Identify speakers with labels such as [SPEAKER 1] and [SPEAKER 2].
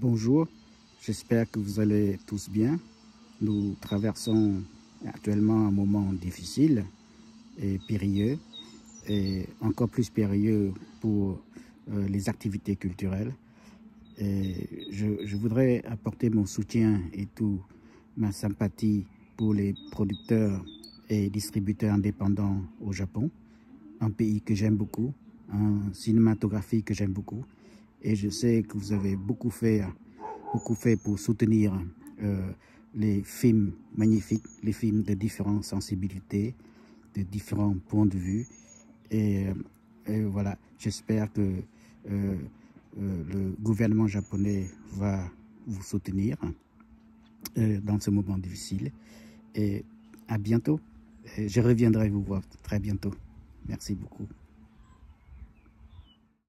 [SPEAKER 1] Bonjour, j'espère que vous allez tous bien. Nous traversons actuellement un moment difficile et périlleux, et encore plus périlleux pour les activités culturelles. Et je voudrais apporter mon soutien et toute ma sympathie pour les producteurs et distributeurs indépendants au Japon, un pays que j'aime beaucoup, un cinématographie que j'aime beaucoup. Et je sais que vous avez beaucoup fait pour soutenir les films magnifiques, les films de différentes sensibilités, de différents points de vue. Et voilà, j'espère que le gouvernement japonais va vous soutenir dans ce moment difficile. Et à bientôt. Et je reviendrai vous voir très bientôt. Merci beaucoup.